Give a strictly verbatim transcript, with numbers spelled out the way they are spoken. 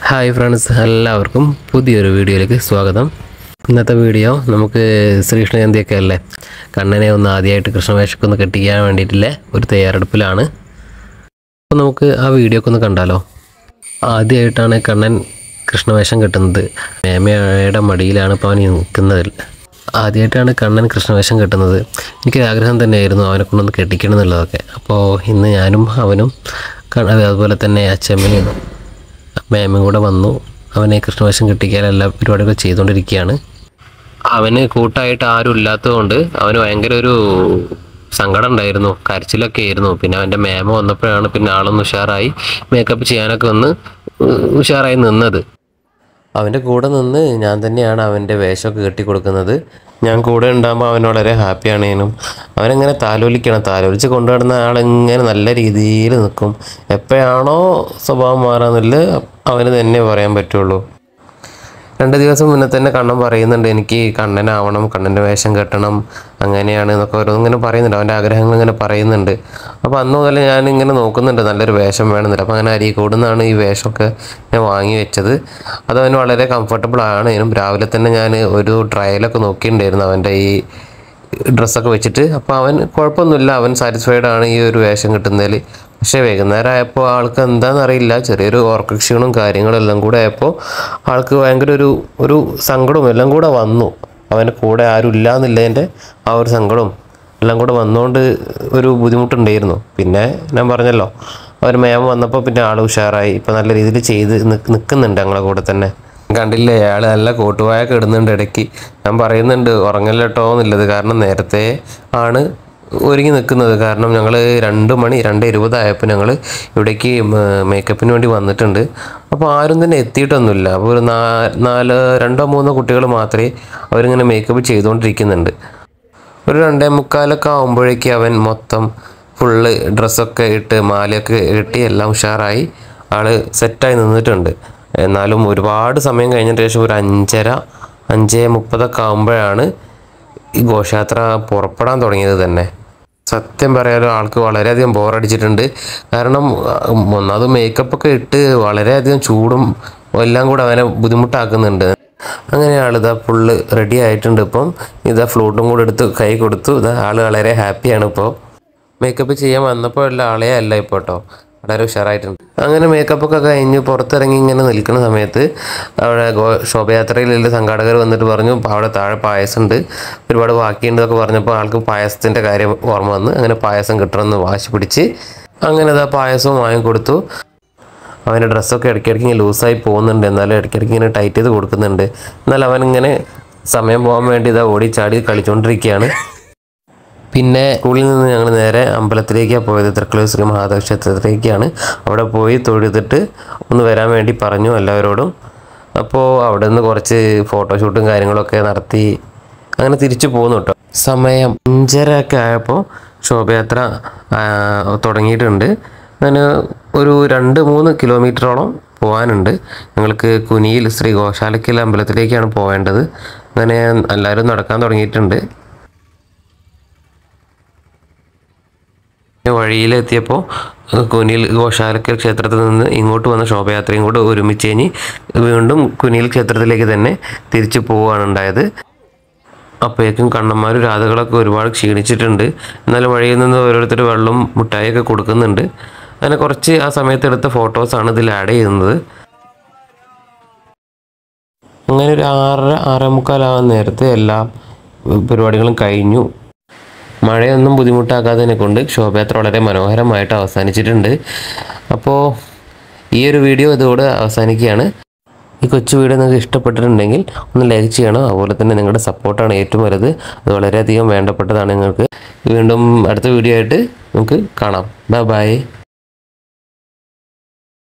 Hi friends, എല്ലാവർക്കും പുതിയൊരു വീഡിയോയിലേക്ക് സ്വാഗതം. ഇന്നത്തെ വീഡിയോ നമുക്ക് ശ്രീകൃഷ്ണ ജയന്തിയൊക്കെ അല്ലേ, കണ്ണനെ ഒന്ന് ആദ്യമായിട്ട് കൃഷ്ണവേഷമൊക്കെ ഒന്ന് കെട്ടിക്കാൻ വേണ്ടിയിട്ടുള്ള ഒരു തയ്യാറെടുപ്പിലാണ്. അപ്പോൾ നമുക്ക് ആ വീഡിയോ ഒക്കെ ഒന്ന് കണ്ടാലോ. ആദ്യമായിട്ടാണ് കണ്ണൻ കൃഷ്ണവേഷം കെട്ടുന്നത്. മേമയുടെ മടിയിലാണ് ഇപ്പോൾ അവൻ നിൽക്കുന്നത്. ആദ്യമായിട്ടാണ് കണ്ണൻ കൃഷ്ണവേഷം കെട്ടുന്നത്. എനിക്കൊരു ആഗ്രഹം തന്നെയായിരുന്നു അവനെ കൊണ്ടൊന്ന് കെട്ടിക്കണം എന്നുള്ളതൊക്കെ. അപ്പോൾ ഇന്ന് ഞാനും അവനും അതുപോലെ തന്നെ അച്ചമ്മയും മേമയും കൂടെ വന്നു അവനെ കൃഷ്ണവേഷം കെട്ടിക്കാൻ എല്ലാ പരിപാടികളും ചെയ്തുകൊണ്ടിരിക്കുകയാണ്. അവന് കൂട്ടായിട്ട് ആരും ഇല്ലാത്തതുകൊണ്ട് അവന് ഭയങ്കര ഒരു സങ്കടം ഉണ്ടായിരുന്നു, കരച്ചിലൊക്കെ ആയിരുന്നു. പിന്നെ അവൻ്റെ മേമ വന്നപ്പോഴാണ് പിന്നെ ആളൊന്ന് ഉഷാറായി മേക്കപ്പ് ചെയ്യാനൊക്കെ ഒന്ന് ഉഷാറായി നിന്നത്. അവൻ്റെ കൂടെ നിന്ന് ഞാൻ തന്നെയാണ് അവൻ്റെ വേഷമൊക്കെ കെട്ടി കൊടുക്കുന്നത്. ഞാൻ കൂടെ ഉണ്ടാകുമ്പോൾ അവൻ വളരെ ഹാപ്പിയാണേനും. അവനെങ്ങനെ താലോലിക്കണം, താലോലിച്ച് കൊണ്ടുവരുന്ന ആളിങ്ങനെ നല്ല രീതിയിൽ നിൽക്കും. എപ്പോഴാണോ സ്വഭാവം മാറാന്നുള്ളത് അവന് തന്നെ പറയാൻ പറ്റുള്ളൂ. രണ്ട് ദിവസം മുന്നേ തന്നെ കണ്ണൻ പറയുന്നുണ്ട്, എനിക്ക് കണ്ണനാവണം, കണ്ണൻ്റെ വേഷം കെട്ടണം, അങ്ങനെയാണ് എന്നൊക്കെ ഓരോന്നിങ്ങനെ പറയുന്നുണ്ട്. അവൻ്റെ ആഗ്രഹങ്ങൾ ഇങ്ങനെ പറയുന്നുണ്ട്. അപ്പോൾ അന്ന് മുതൽ ഞാൻ ഇങ്ങനെ നോക്കുന്നുണ്ട് നല്ലൊരു വേഷം വേണമെന്നില്ല. അപ്പോൾ അങ്ങനെ അരീക്കോട് നിന്നാണ് ഈ വേഷമൊക്കെ ഞാൻ വാങ്ങി വെച്ചത്. അതവന് വളരെ കംഫർട്ടബിൾ ആണേനും. രാവിലെ തന്നെ ഞാൻ ഒരു ട്രയലൊക്കെ നോക്കിയിട്ടുണ്ടായിരുന്നു അവൻ്റെ ഈ ഡ്രസ്സൊക്കെ വെച്ചിട്ട്. അപ്പോൾ അവൻ കുഴപ്പമൊന്നുമില്ല, അവൻ സാറ്റിസ്ഫൈഡ് ആണ് ഈ ഒരു വേഷം കിട്ടുന്നതിൽ. പക്ഷേ വൈകുന്നേരം ആയപ്പോൾ ആൾക്ക് എന്താണെന്നറിയില്ല, ചെറിയൊരു ഓർക്കക്ഷീണും കാര്യങ്ങളും എല്ലാം കൂടെ ആയപ്പോൾ ആൾക്ക് ഭയങ്കര ഒരു ഒരു സങ്കടവും എല്ലാം കൂടെ വന്നു. അവൻ്റെ കൂടെ ആരും ഇല്ല എന്നുള്ളതിൻ്റെ ആ ഒരു സങ്കടവും എല്ലാം കൂടെ വന്നുകൊണ്ട് ഒരു ബുദ്ധിമുട്ടുണ്ടായിരുന്നു. പിന്നെ ഞാൻ പറഞ്ഞല്ലോ, അവർ മേമ വന്നപ്പോൾ പിന്നെ ആൾ ഉഷാറായി. ഇപ്പോൾ നല്ല രീതിയിൽ ചെയ്ത് നിൽക്കുന്നുണ്ട് ഞങ്ങളെ കൂടെ തന്നെ. കണ്ടില്ലേ, അയാൾ നല്ല കോട്ടുവായൊക്കെ ഇടുന്നുണ്ട് ഇടയ്ക്ക്. ഞാൻ പറയുന്നുണ്ട് ഉറങ്ങല്ലോ എന്നുള്ളത്, കാരണം നേരത്തെ ആണ് ഒരുങ്ങി നിൽക്കുന്നത്. കാരണം ഞങ്ങൾ രണ്ട് മണി രണ്ട് ഇരുപതായപ്പോൾ ഞങ്ങൾ ഇവിടേക്ക് മേക്കപ്പിന് വേണ്ടി വന്നിട്ടുണ്ട്. അപ്പോൾ ആരും തന്നെ എത്തിയിട്ടൊന്നുമില്ല. അപ്പോൾ ഒരു നാ നാല് രണ്ടോ മൂന്നോ കുട്ടികൾ മാത്രമേ അവരിങ്ങനെ മേക്കപ്പ് ചെയ്തുകൊണ്ടിരിക്കുന്നുണ്ട്. ഒരു രണ്ടേ മുക്കാലൊക്കെ ആകുമ്പോഴേക്ക് അവൻ മൊത്തം ഫുള്ള് ഡ്രസ്സൊക്കെ ഇട്ട് മാലയൊക്കെ കെട്ടി എല്ലാം ഉഷാറായി ആൾ സെറ്റായി നിന്നിട്ടുണ്ട്. എന്നാലും ഒരുപാട് സമയം കഴിഞ്ഞതിന് ശേഷം ഒരു അഞ്ചര അഞ്ച് മുപ്പതൊക്കെ ആകുമ്പോഴാണ് ഈ ഘോഷയാത്ര പുറപ്പെടാൻ തുടങ്ങിയത് തന്നെ. സത്യം പറയാലോ, ആൾക്ക് വളരെയധികം ബോറടിച്ചിട്ടുണ്ട്. കാരണം ഒന്നാമത് മേക്കപ്പൊക്കെ ഇട്ട് വളരെയധികം ചൂടും എല്ലാം കൂടെ അവനെ ബുദ്ധിമുട്ടാക്കുന്നുണ്ട്. അങ്ങനെ ആളിതാ ഫുള്ള് റെഡി ആയിട്ടുണ്ട്. ഇപ്പം ഇതാ ഫ്ലൂട്ടും കൂടെ എടുത്ത് കൈ കൊടുത്തു. ഇതാ ആൾ വളരെ ഹാപ്പിയാണ്. ഇപ്പോൾ മേക്കപ്പ് ചെയ്യാൻ വന്നപ്പോൾ ഉള്ള ആളെ അല്ല ഇപ്പോൾ കേട്ടോ, വളരെ ഉഷാറായിട്ടുണ്ട്. അങ്ങനെ മേക്കപ്പൊക്കെ കഴിഞ്ഞ് പുറത്തിറങ്ങി ഇങ്ങനെ നിൽക്കുന്ന സമയത്ത് അവിടെ ശോഭയാത്രയിലുള്ള സംഘാടകർ വന്നിട്ട് പറഞ്ഞു, അവിടെ താഴെ പായസമുണ്ട്, ഒരുപാട് ബാക്കിയുണ്ടെന്നൊക്കെ പറഞ്ഞപ്പോൾ ആൾക്ക് പായസത്തിൻ്റെ കാര്യം ഓർമ്മ വന്ന് അങ്ങനെ പായസം കിട്ടണമെന്ന് വാശി പിടിച്ച് അങ്ങനെ ഇതാ പായസവും വാങ്ങിക്കൊടുത്തു. അവൻ്റെ ഡ്രസ്സൊക്കെ ഇടയ്ക്കിടയ്ക്ക് ഇങ്ങനെ ലൂസായി പോകുന്നുണ്ട്, എന്നാലും ഇടയ്ക്കിടയ്ക്ക് ഇങ്ങനെ ടൈറ്റ് ചെയ്ത് കൊടുക്കുന്നുണ്ട്. എന്നാൽ അവനിങ്ങനെ സമയം പോകാൻ വേണ്ടി ഇതാ ഓടി ചാടി കളിച്ചുകൊണ്ടിരിക്കുകയാണ്. പിന്നെ സ്കൂളിൽ നിന്ന് ഞങ്ങൾ നേരെ അമ്പലത്തിലേക്കാണ് പോയത്, തൃക്കളൂർ ശ്രീ മഹാദേവ ക്ഷേത്രത്തിലേക്കാണ്. അവിടെ പോയി തൊഴുതിട്ട് ഒന്ന് വരാൻ വേണ്ടി പറഞ്ഞു എല്ലാവരോടും. അപ്പോൾ അവിടെ നിന്ന് കുറച്ച് ഫോട്ടോഷൂട്ടും കാര്യങ്ങളൊക്കെ നടത്തി അങ്ങനെ തിരിച്ചു പോന്നു കേട്ടോ. സമയം അഞ്ചര ഒക്കെ ആയപ്പോൾ ശോഭയാത്ര തുടങ്ങിയിട്ടുണ്ട്. അങ്ങനെ ഒരു രണ്ട് മൂന്ന് കിലോമീറ്ററോളം പോകാനുണ്ട്. ഞങ്ങൾക്ക് കുനിയിൽ ശ്രീ ഗോശാലക്കൽ അമ്പലത്തിലേക്കാണ് പോവേണ്ടത്. അങ്ങനെ എല്ലാവരും നടക്കാൻ തുടങ്ങിയിട്ടുണ്ട്. വഴിയിലെത്തിയപ്പോൾ കുനിയിൽ ഗോശാലക്കൽ ക്ഷേത്രത്തിൽ നിന്ന് ഇങ്ങോട്ട് വന്ന ശോഭയാത്രയും കൂടെ ഒരുമിച്ച് കഴിഞ്ഞ് വീണ്ടും കുനിയിൽ ക്ഷേത്രത്തിലേക്ക് തന്നെ തിരിച്ചു പോവുകയാണ് ഉണ്ടായത്. അപ്പോഴേക്കും കണ്ണന്മാരും രാധകളൊക്കെ ഒരുപാട് ക്ഷീണിച്ചിട്ടുണ്ട്. എന്നാലും വഴിയിൽ നിന്ന് ഓരോരുത്തർ വെള്ളം മുട്ടായൊക്കെ കൊടുക്കുന്നുണ്ട്. അങ്ങനെ കുറച്ച് ആ സമയത്ത് എടുത്ത ഫോട്ടോസാണ് ഇതിൽ ആഡ് ചെയ്യുന്നത്. അങ്ങനെ ഒരു ആറര ആറേ മുക്കാലാവാൻ നേരത്തെ എല്ലാ പരിപാടികളും കഴിഞ്ഞു. മഴയൊന്നും ബുദ്ധിമുട്ടാക്കാത്തതിനെ കൊണ്ട് ശോഭയാത്ര വളരെ മനോഹരമായിട്ട് അവസാനിച്ചിട്ടുണ്ട്. അപ്പോൾ ഈ ഒരു വീഡിയോ ഇതോടെ അവസാനിക്കുകയാണ്. ഈ കൊച്ചു വീഡിയോ നിങ്ങൾക്ക് ഇഷ്ടപ്പെട്ടിട്ടുണ്ടെങ്കിൽ ഒന്ന് ലൈക്ക് ചെയ്യണം. അതുപോലെ തന്നെ നിങ്ങളുടെ സപ്പോർട്ടാണ് ഏറ്റവും വലുത്, അത് വളരെയധികം വേണ്ടപ്പെട്ടതാണ് നിങ്ങൾക്ക്. വീണ്ടും അടുത്ത വീഡിയോ ആയിട്ട് നമുക്ക് കാണാം. Bye by.